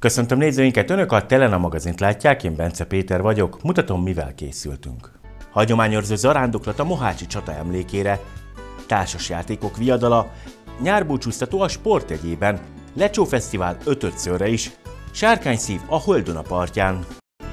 Köszöntöm nézőinket, Önök a Telena magazint látják, én Bence Péter vagyok, mutatom, mivel készültünk. Hagyományőrző zarándoklat a mohácsi csata emlékére, társasjátékok viadala, nyárbúcsúztató a sportegyében, Lecsó Fesztivál 5-szörre is, sárkányszív a Holdona partján.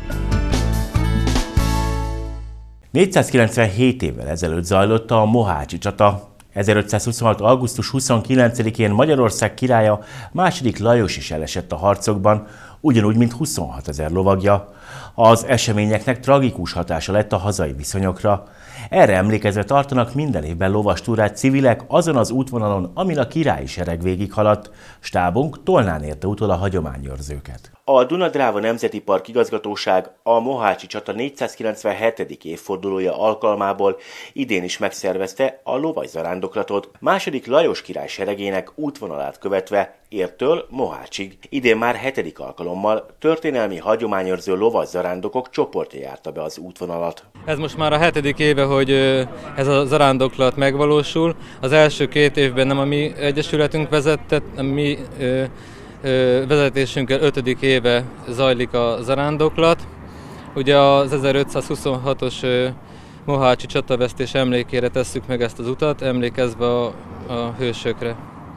497 évvel ezelőtt zajlott a mohácsi csata. 1526. augusztus 29-én Magyarország királya II. Lajos is elesett a harcokban, ugyanúgy, mint 26 000 lovagja. Az eseményeknek tragikus hatása lett a hazai viszonyokra. Erre emlékezve tartanak minden évben lovastúrát civilek azon az útvonalon, amin a királyi sereg végighaladt. Stábunk Tolnán érte utol a hagyományőrzőket. A Duna-Dráva Nemzeti Park Igazgatóság a mohácsi csata 497. évfordulója alkalmából idén is megszervezte a lovaszarándoklatot. II. Lajos király seregének útvonalát követve Értől Mohácsig. Idén már 7. alkalommal történelmi hagyományőrző lovaszarándokok csoportja járta be az útvonalat. Ez most már a 7. éve, hogy ez a zarándoklat megvalósul. Az első 2 évben nem a mi egyesületünk vezetett, a mi vezetésünkkel 5. éve zajlik a zarándoklat. Ugye az 1526-os mohácsi csatavesztés emlékére tesszük meg ezt az utat, emlékezve a hősökre.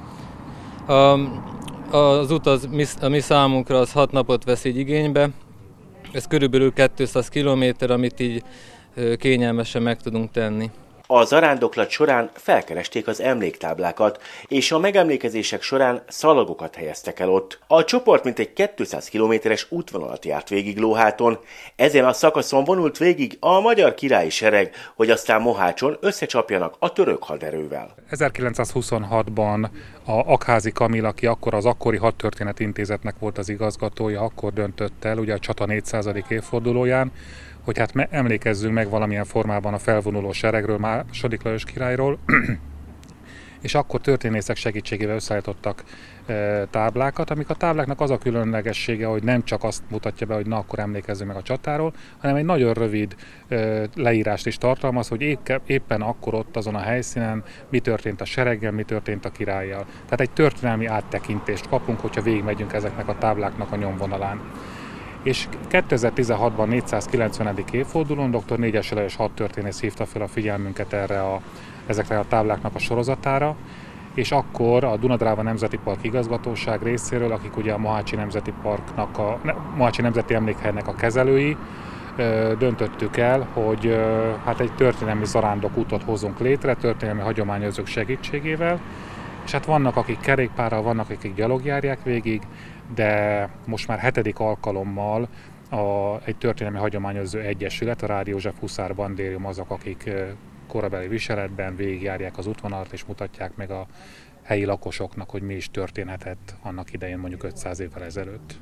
Az út a mi számunkra az 6 napot vesz így igénybe. Ez körülbelül 200 km, amit így kényelmesen meg tudunk tenni. A zarándoklat során felkeresték az emléktáblákat, és a megemlékezések során szalagokat helyeztek el ott. A csoport mintegy 200 kilométeres útvonalat járt végig Lóháton. Ezen a szakaszon vonult végig a magyar királyi sereg, hogy aztán Mohácson összecsapjanak a török haderővel. 1926-ban a Akházi Kamil, aki akkor az akkori Hadtörténetintézetnek volt az igazgatója, akkor döntött el, ugye a csata 400. évfordulóján, hogy hát emlékezzünk meg valamilyen formában a felvonuló seregről, II. Lajos királyról, és akkor történészek segítségével összeállítottak táblákat, amik a tábláknak az a különlegessége, hogy nem csak azt mutatja be, hogy na akkor emlékezzünk meg a csatáról, hanem egy nagyon rövid leírást is tartalmaz, hogy éppen akkor ott azon a helyszínen mi történt a sereggel, mi történt a királlyal. Tehát egy történelmi áttekintést kapunk, hogyha végigmegyünk ezeknek a tábláknak a nyomvonalán. És 2016-ban 490. évfordulón dr. Négyessy Lajos hadtörténész hívta fel a figyelmünket ezekre a tábláknak a sorozatára, és akkor a Duna-Dráva Nemzeti Park Igazgatóság részéről, akik ugye a Mohácsi Nemzeti Parknak Mohácsi Nemzeti Emlékhelynek a kezelői, döntöttük el, hogy hát egy történelmi zarándokútot hozunk létre, történelmi hagyományőrzők segítségével, és hát vannak, akik kerékpárral, vannak, akik gyalog járják végig, de most már 7. alkalommal egy történelmi hagyományőrző egyesület, a Rádi József Huszár Bandérium azok, akik korabeli viseletben végigjárják az útvonalat és mutatják meg a helyi lakosoknak, hogy mi is történhetett annak idején mondjuk 500 évvel ezelőtt.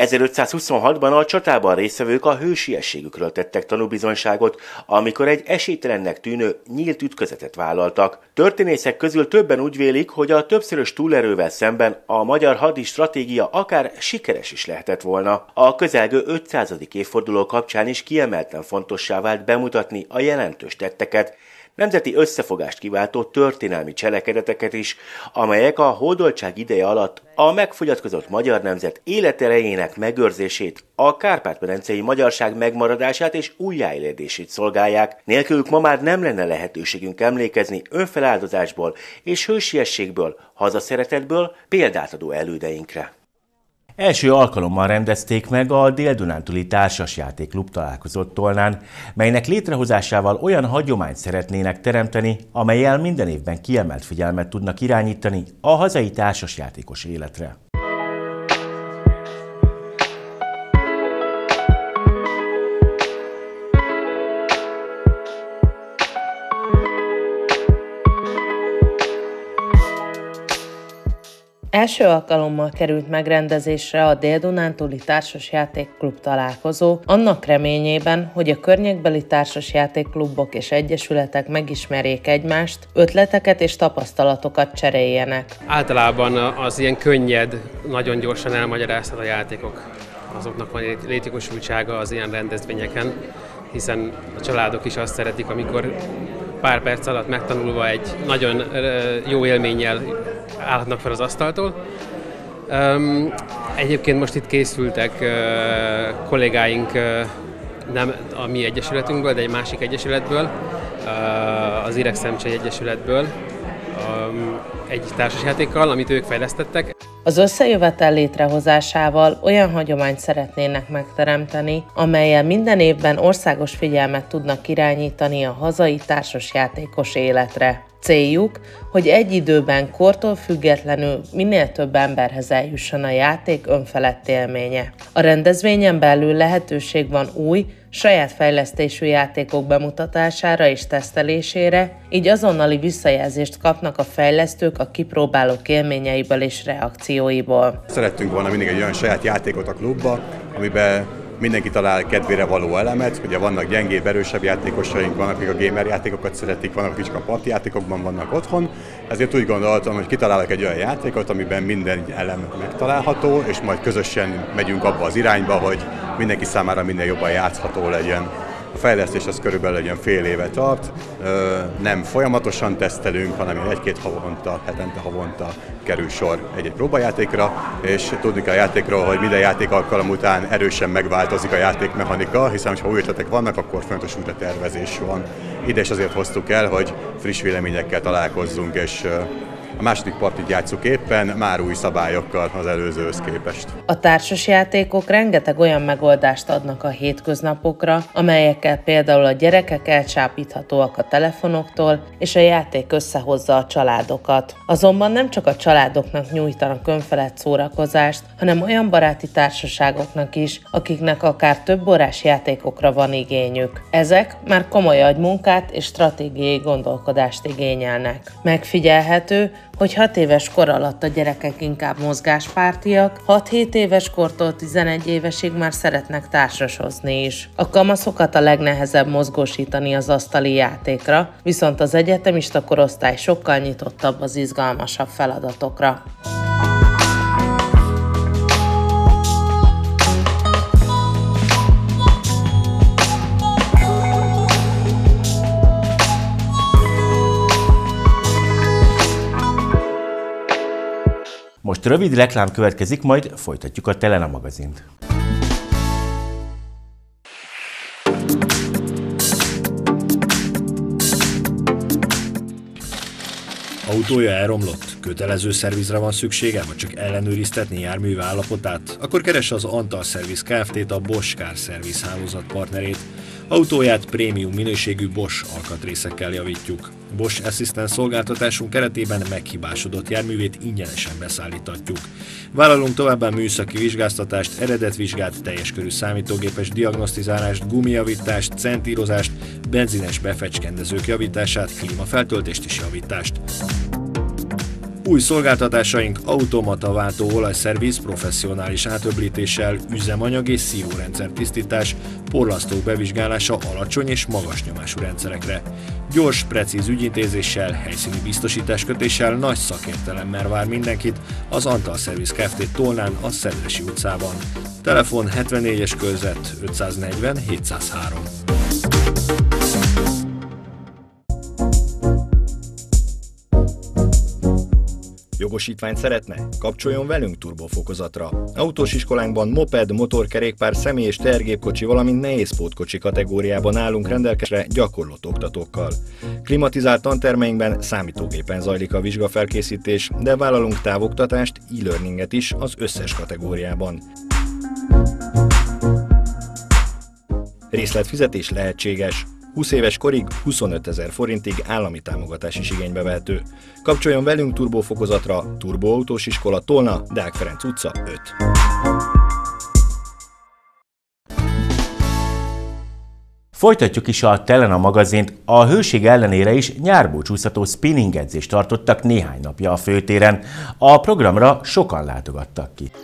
1526-ban a csatában résztvevők a hősiességükről tettek tanúbizonyságot, amikor egy esélytelennek tűnő nyílt ütközetet vállaltak. Történészek közül többen úgy vélik, hogy a többszörös túlerővel szemben a magyar hadi stratégia akár sikeres is lehetett volna. A közelgő 500. évforduló kapcsán is kiemelten fontossá vált bemutatni a jelentős tetteket, nemzeti összefogást kiváltó történelmi cselekedeteket is, amelyek a hódoltság ideje alatt a megfogyatkozott magyar nemzet életerejének megőrzését, a kárpát-medencei magyarság megmaradását és újjáéledését szolgálják. Nélkülük ma már nem lenne lehetőségünk emlékezni önfeláldozásból és hősiességből, hazaszeretetből példát adó elődeinkre. Első alkalommal rendezték meg a Dél-Dunántúli Társasjátékklub találkozót Tolnán, melynek létrehozásával olyan hagyományt szeretnének teremteni, amellyel minden évben kiemelt figyelmet tudnak irányítani a hazai társasjátékos életre. Első alkalommal került megrendezésre a Dél-Dunántúli Társasjátékklub találkozó, annak reményében, hogy a környékbeli társasjátékklubok és egyesületek megismerjék egymást, ötleteket és tapasztalatokat cseréljenek. Általában az ilyen könnyed, nagyon gyorsan elmagyarázható játékok, azoknak van egy létjogosultsága az ilyen rendezvényeken, hiszen a családok is azt szeretik, amikor pár perc alatt megtanulva egy nagyon jó élménnyel állhatnak fel az asztaltól. Egyébként most itt készültek kollégáink, nem a mi egyesületünkből, de egy másik egyesületből, az Ireg Szemcsei Egyesületből, egy társasjátékkal, amit ők fejlesztettek. Az összejövetel létrehozásával olyan hagyományt szeretnének megteremteni, amellyel minden évben országos figyelmet tudnak irányítani a hazai társasjátékos életre. Céljuk, hogy egy időben kortól függetlenül minél több emberhez eljusson a játék önfelett élménye. A rendezvényen belül lehetőség van új, saját fejlesztésű játékok bemutatására és tesztelésére, így azonnali visszajelzést kapnak a fejlesztők a kipróbálók élményeiből és reakcióiból. Szerettünk volna mindig egy olyan saját játékot a klubba, amiben mindenki talál kedvére való elemet. Ugye vannak gyengébb, erősebb játékosaink, vannak, akik a gamer játékokat szeretik, vannak, akik csak a parti játékokban vannak otthon. Ezért úgy gondoltam, hogy kitalálok egy olyan játékot, amiben minden elem megtalálható, és majd közösen megyünk abba az irányba, hogy mindenki számára minél jobban játszható legyen. A fejlesztés az körülbelül egy fél éve tart, nem folyamatosan tesztelünk, hanem egy-két havonta, hetente havonta kerül sor egy-egy próbajátékra, és tudni kell a játékról, hogy minden játék alkalom után erősen megváltozik a játékmechanika, hiszen ha új ötletek vannak, akkor fontos újra tervezés van. Ide is azért hoztuk el, hogy friss véleményekkel találkozzunk, és a második partit játsszuk éppen, már új szabályokkal az előzőhöz képest. A társasjátékok rengeteg olyan megoldást adnak a hétköznapokra, amelyekkel például a gyerekek elcsábíthatóak a telefonoktól, és a játék összehozza a családokat. Azonban nem csak a családoknak nyújtanak önfelett szórakozást, hanem olyan baráti társaságoknak is, akiknek akár több órás játékokra van igényük. Ezek már komoly agymunkát és stratégiai gondolkodást igényelnek. Megfigyelhető, hogy 6 éves kor alatt a gyerekek inkább mozgáspártiak, 6-7 éves kortól 11 évesig már szeretnek társasozni is. A kamaszokat a legnehezebb mozgósítani az asztali játékra, viszont az egyetemista korosztály sokkal nyitottabb az izgalmasabb feladatokra. Most rövid reklám következik, majd folytatjuk a Telena magazint. Autója elromlott? Kötelező szervizre van szüksége, vagy csak ellenőriztetni járműve állapotát? Akkor keresse az Antal Service Kft-t, a Bosch Car Service hálózat partnerét. Autóját prémium minőségű Bosch alkatrészekkel javítjuk. Bosch Assistant szolgáltatásunk keretében meghibásodott járművét ingyenesen beszállítatjuk. Vállalunk továbbá műszaki vizsgáztatást, eredetvizsgát, teljes körű számítógépes diagnosztizálást, gumijavítást, centírozást, benzines befecskendezők javítását, klímafeltöltést és javítást. Új szolgáltatásaink automata váltó olajszerviz professzionális átöblítéssel, üzemanyag és szívórendszer tisztítás, porlasztók bevizsgálása alacsony és magas nyomású rendszerekre. Gyors, precíz ügyintézéssel, helyszíni biztosításkötéssel, nagy szakértelemmel vár mindenkit az Antal Service Kft. Tolnán, a Szedresi utcában. Telefon 74-es körzet 540 703. Jogosítványt szeretne? Kapcsoljon velünk turbofokozatra. Autós iskolánkban moped, motorkerékpár, személy- és tehergépkocsi, valamint nehézpótkocsi kategóriában állunk rendelkezésre gyakorlott oktatókkal. Klimatizált tantermeinkben számítógépen zajlik a vizsgafelkészítés, de vállalunk távoktatást, e-learninget is az összes kategóriában. Részletfizetés lehetséges. 20 éves korig 25 000 forintig állami támogatás is igénybe vehető. Kapcsoljon velünk turbofokozatra, Turboautós iskola Tolna, Deák Ferenc utca 5. Folytatjuk is a Telena magazint. A hőség ellenére is nyárbúcsúztató spinning edzést tartottak néhány napja a főtéren. A programra sokan látogattak ki.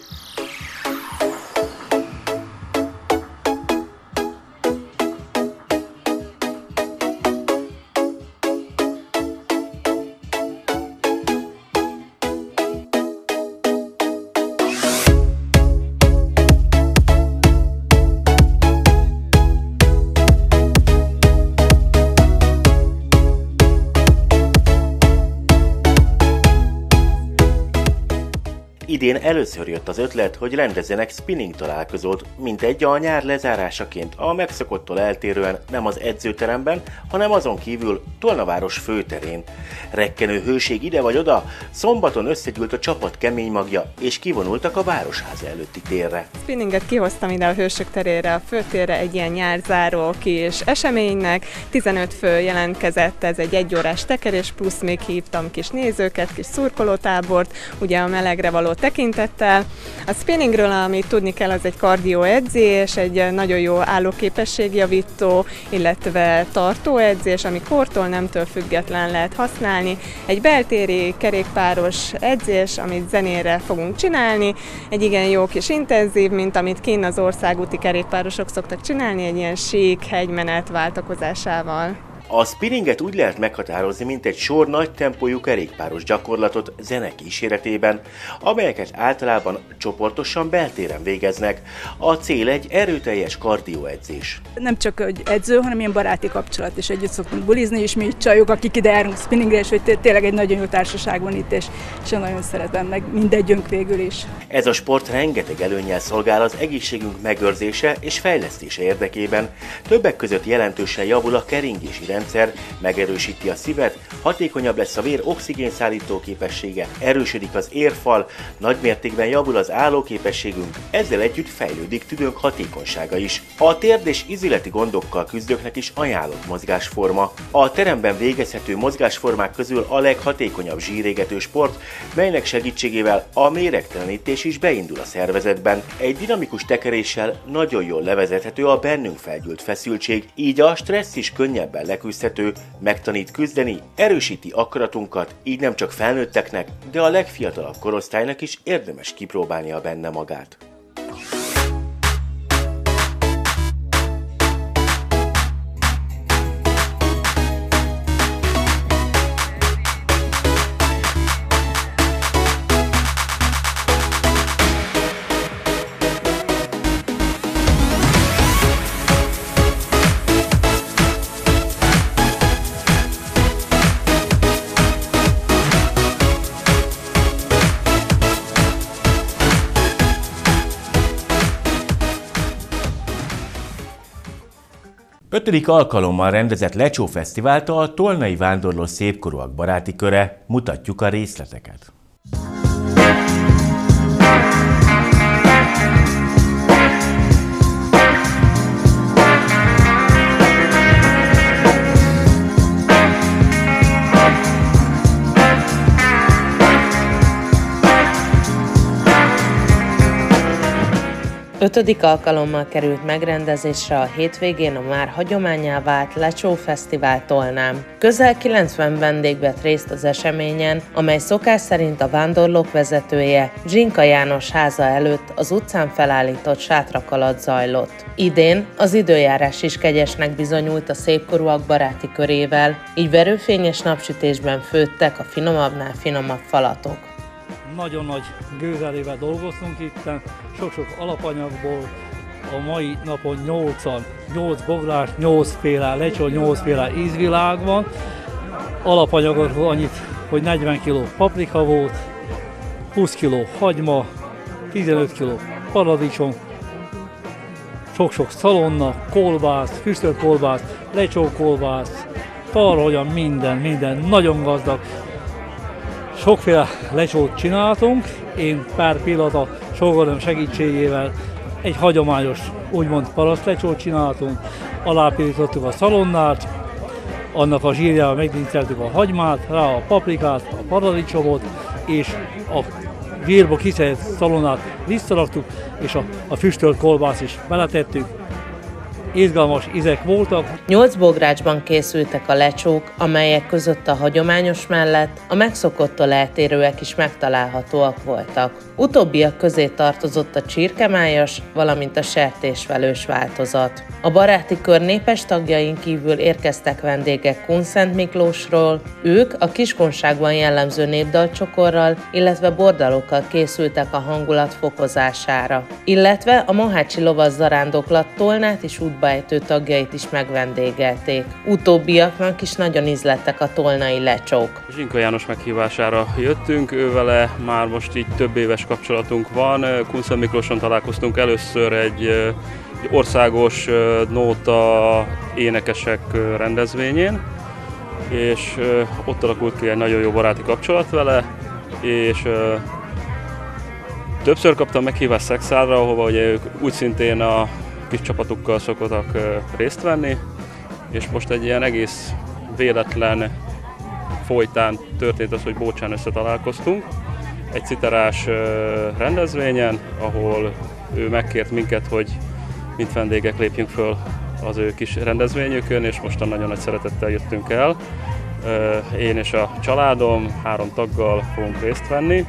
idén először jött az ötlet, hogy rendezzenek spinning találkozót, mintegy a nyár lezárásaként, a megszokottól eltérően nem az edzőteremben, hanem azon kívül Tolnaváros főterén. Rekkenő hőség ide vagy oda, szombaton összegyűlt a csapat kemény magja, és kivonultak a Városháza előtti térre. Spinninget kihoztam ide a Hősök terére, a főtérre egy ilyen nyárzáró kis eseménynek. 15 fő jelentkezett, ez egy egyórás tekerés, plusz még hívtam kis nézőket, kis szurkolótábort, ugye a melegre való tekintettel. A spinningről, amit tudni kell, az egy kardioedzés, egy nagyon jó állóképességjavító, illetve tartóedzés, ami kortól, nemtől független lehet használni. Egy beltéri kerékpáros edzés, amit zenére fogunk csinálni, egy igen jó kis intenzív, mint amit kinn az országúti kerékpárosok szoktak csinálni, egy ilyen sík hegymenet váltakozásával. A spinninget úgy lehet meghatározni, mint egy sor nagy tempójú kerékpáros gyakorlatot zene kíséretében, amelyeket általában csoportosan beltéren végeznek. A cél egy erőteljes kardioedzés. Nem csak egy edző, hanem ilyen baráti kapcsolat is, együtt szoktunk bulizni, és mi itt csajok, akik ide járunk spinningre, és hogy tényleg egy nagyon jó társaság van itt, és nagyon szeretem, meg mindegyünk végül is. Ez a sport rengeteg előnnyel szolgál az egészségünk megőrzése és fejlesztése érdekében. Többek között jelentősen javul a keringési rendszer, megerősíti a szívet, hatékonyabb lesz a vér oxigénszállító képessége, erősödik az érfal, nagymértékben javul az állóképességünk, ezzel együtt fejlődik tüdőnk hatékonysága is. A térd és ízületi gondokkal küzdőknek is ajánlott mozgásforma. A teremben végezhető mozgásformák közül a leghatékonyabb zsírégető sport, melynek segítségével a méregtelenítés is beindul a szervezetben. Egy dinamikus tekeréssel nagyon jól levezethető a bennünk felgyűlt feszültség, így a stressz is könnyebben leküzdhető, megtanít küzdeni, erősíti akaratunkat, így nem csak felnőtteknek, de a legfiatalabb korosztálynak is érdemes kipróbálnia benne magát. Ötödik alkalommal rendezett Lecsó Fesztivált a Tolnai Vándorló Szépkorúak baráti köre, mutatjuk a részleteket. Ötödik alkalommal került megrendezésre a hétvégén a már hagyománnyá vált Lecsó Fesztivál Tolnán. Közel 90 vendég vett részt az eseményen, amely szokás szerint a vándorlók vezetője, Zsinka János háza előtt az utcán felállított sátrak alatt zajlott. Idén az időjárás is kegyesnek bizonyult a szépkorúak baráti körével, így verőfényes napsütésben főttek a finomabbnál finomabb falatok. Nagyon nagy gőzelével dolgoztunk itt, sok-sok alapanyagból, a mai napon 8 boglás, 8 féle lecsó, 8 féle ízvilág van. Alapanyagokból annyit, hogy 40 kg paprika volt, 20 kg hagyma, 15 kg paradicsom, sok-sok szalonna, kolbász, füstölt kolbász, lecsókolbász, tarhogyan minden, nagyon gazdag. Sokféle lecsót csináltunk, én pár pillanat a sógornőm segítségével egy hagyományos, úgymond parasztlecsót csináltunk, alápirítottuk a szalonnát, annak a zsírjával megdinceltük a hagymát, rá a paprikát, a paradicsomot, és a zsírba kiszedett szalonnát visszaraktuk, és a füstölt kolbászt is beletettük. Izgalmas ízek voltak. 8 bográcsban készültek a lecsók, amelyek között a hagyományos mellett a megszokottól eltérőek is megtalálhatóak voltak. Utóbbiak közé tartozott a csirkemájas, valamint a sertésvelős változat. A baráti kör népes tagjain kívül érkeztek vendégek Kunszent Miklósról, ők a Kiskunságban jellemző népdalcsokorral, illetve bordalókkal készültek a hangulat fokozására. Illetve a mohácsi lovas zarándoklat Tolnát is útba házukba ejtő tagjait is megvendégelték. Utóbbiaknak is nagyon ízlettek a tolnai lecsók. Zsinka János meghívására jöttünk, ővele már most így több éves kapcsolatunk van. Kunszent Miklóson találkoztunk először egy országos nóta énekesek rendezvényén, és ott alakult ki egy nagyon jó baráti kapcsolat vele, és többször kaptam meghívást Szexárra, ahova ugye ők úgy szintén a kis csapatukkal szoktak részt venni, és most egy ilyen egész véletlen folytán történt az, hogy Bócsán összetalálkoztunk egy citerás rendezvényen, ahol ő megkért minket, hogy mint vendégek lépjünk föl az ő kis rendezvényükön, és mostan nagyon nagy szeretettel jöttünk el. Én és a családom 3 taggal fogunk részt venni,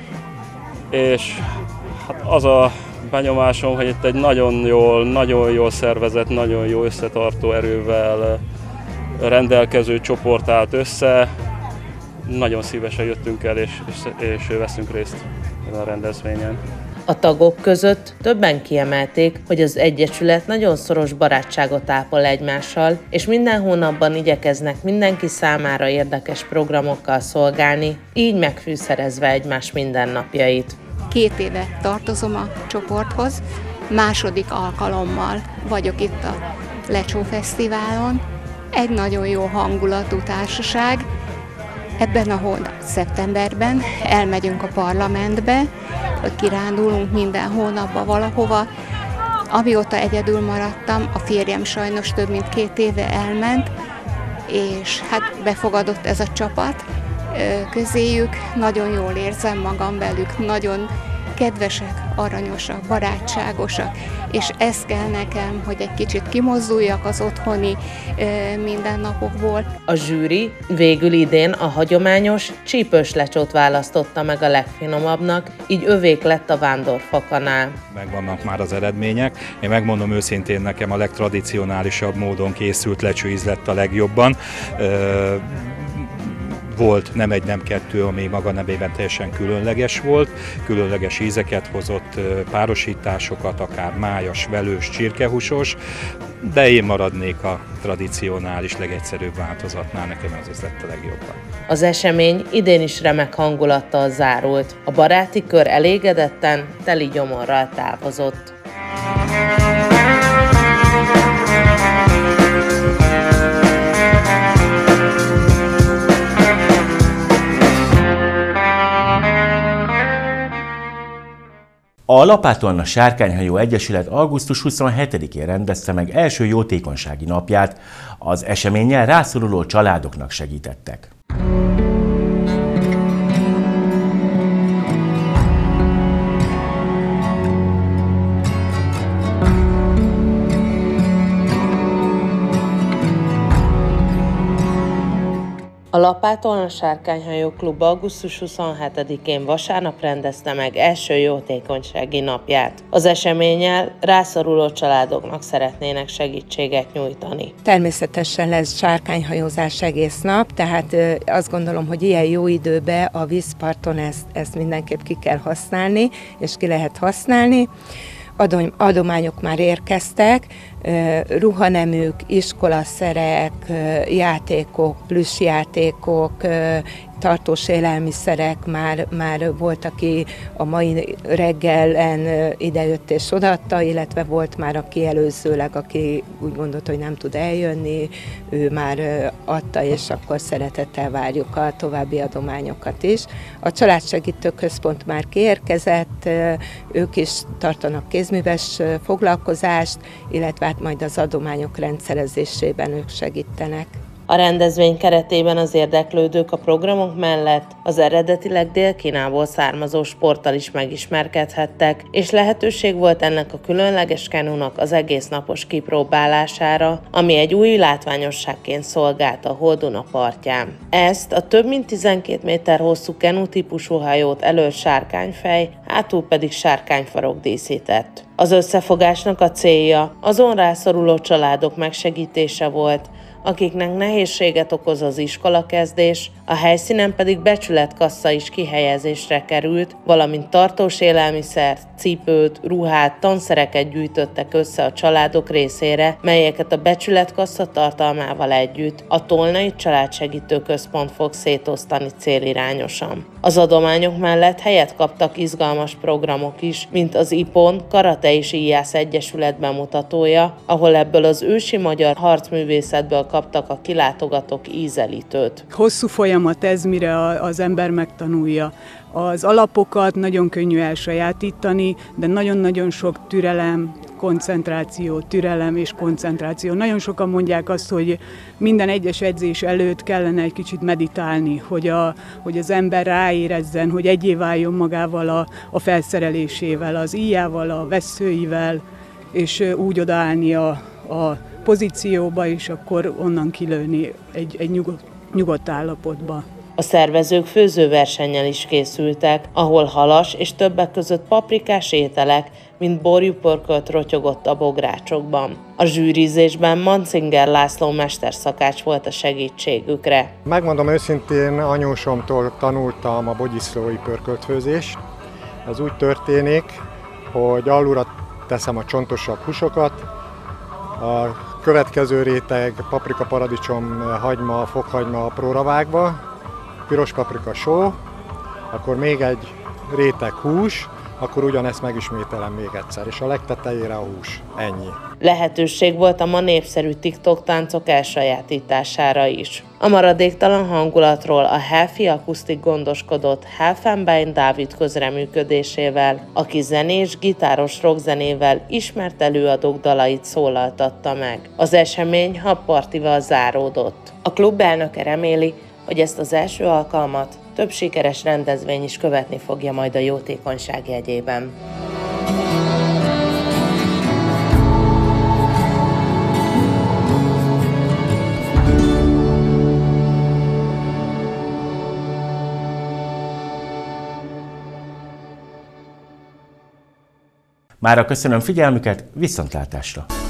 és hát az a benyomásom, hogy itt egy nagyon jól szervezett, nagyon jó összetartó erővel rendelkező csoport állt össze. Nagyon szívesen jöttünk el, és veszünk részt ezen a rendezvényen. A tagok között többen kiemelték, hogy az egyesület nagyon szoros barátságot ápol egymással, és minden hónapban igyekeznek mindenki számára érdekes programokkal szolgálni, így megfűszerezve egymás mindennapjait. 2 éve tartozom a csoporthoz, második alkalommal vagyok itt a Lecsó Fesztiválon. Egy nagyon jó hangulatú társaság. Ebben a szeptemberben elmegyünk a parlamentbe, hogy kirándulunk minden hónapban valahova. Amióta egyedül maradtam, a férjem sajnos több mint 2 éve elment, és hát befogadott ez a csapat közéjük. Nagyon jól érzem magam velük, nagyon kedvesek, aranyosak, barátságosak, és ez kell nekem, hogy egy kicsit kimozduljak az otthoni mindennapokból. A zsűri végül idén a hagyományos csípős lecsót választotta meg a legfinomabbnak, így övék lett a vándorfakanál. Megvannak már az eredmények. Én megmondom őszintén, nekem a legtradicionálisabb módon készült lecsőíz lett a legjobban. Volt nem egy, nem 2, ami maga nevében teljesen különleges volt, különleges ízeket hozott, párosításokat, akár májas, velős, csirkehúsos, de én maradnék a tradicionális, legegyszerűbb változatnál, nekem ez lett a legjobban. Az esemény idén is remek hangulattal zárult. A baráti kör elégedetten, teli gyomorral távozott. A Lapátolna Sárkányhajó Egyesület augusztus 27-én rendezte meg első jótékonysági napját, az eseménnyel rászoruló családoknak segítettek. A Lapátolna Sárkányhajó Klub augusztus 27-én vasárnap rendezte meg első jótékonysági napját. Az eseménnyel rászoruló családoknak szeretnének segítséget nyújtani. Természetesen lesz sárkányhajózás egész nap, tehát azt gondolom, hogy ilyen jó időben a vízparton ezt mindenképp ki kell használni, és ki lehet használni. Adományok már érkeztek, ruhaneműk, iskolaszerek, játékok, plüssjátékok, tartós élelmiszerek, már volt, aki a mai reggelen idejött és odaadta, illetve volt már, aki előzőleg, aki úgy gondolta, hogy nem tud eljönni, ő már adta, és akkor szeretettel várjuk a további adományokat is. A Családsegítő Központ már kiérkezett, ők is tartanak kézműves foglalkozást, illetve hát majd az adományok rendszerezésében ők segítenek. A rendezvény keretében az érdeklődők a programok mellett az eredetileg Dél-Kínából származó sporttal is megismerkedhettek, és lehetőség volt ennek a különleges kenúnak az egésznapos kipróbálására, ami egy új látványosságként szolgált a Holduna partján. Ezt a több mint 12 méter hosszú kenu típusú hajót elől sárkányfej, hátul pedig sárkányfarok díszített. Az összefogásnak a célja azon rászoruló családok megsegítése volt, akiknek nehézséget okoz az iskolakezdés, a helyszínen pedig becsületkassa is kihelyezésre került, valamint tartós élelmiszert, cipőt, ruhát, tanszereket gyűjtöttek össze a családok részére, melyeket a becsületkassa tartalmával együtt a Tolnai Családsegítő Központ fog szétosztani célirányosan. Az adományok mellett helyet kaptak izgalmas programok is, mint az IPON Karate és Íjász Egyesület bemutatója, ahol ebből az ősi magyar harcművészetből kaptak a kilátogatók ízelítőt. Hosszú folyamat ez, mire az ember megtanulja. Az alapokat nagyon könnyű elsajátítani, de nagyon-nagyon sok türelem, koncentráció. Nagyon sokan mondják azt, hogy minden egyes edzés előtt kellene egy kicsit meditálni, hogy az ember ráérezzen, hogy egyé váljon magával a felszerelésével, az íjával, a vesszőivel, és úgy odaállni a pozícióba, és akkor onnan kilőni egy nyugodt állapotba. A szervezők főzőversennyel is készültek, ahol halas és többek között paprikás ételek, mint borjúpörkölt rotyogott a bográcsokban. A zsűrizésben Mancinger László mesterszakács volt a segítségükre. Megmondom őszintén, anyósomtól tanultam a bogyiszlói pörköltfőzést. Ez úgy történik, hogy alulra teszem a csontosabb húsokat, a következő réteg paprika, paradicsom, hagyma, fokhagyma apróra vágva, piros paprika, só, akkor még egy réteg hús, akkor ugyanezt megismételem még egyszer, és a legtetejére a hús. Ennyi. Lehetőség volt a ma népszerű TikTok táncok elsajátítására is. A maradéktalan hangulatról a Helfi Akusztik gondoskodott Helfenbein Dávid közreműködésével, aki zenés, gitáros rockzenével ismert előadók dalait szólaltatta meg. Az esemény habpartival záródott. A klub elnöke reméli, hogy ezt az első alkalmat több sikeres rendezvény is követni fogja majd a jótékonyság jegyében. Mára köszönöm figyelmüket, viszontlátásra!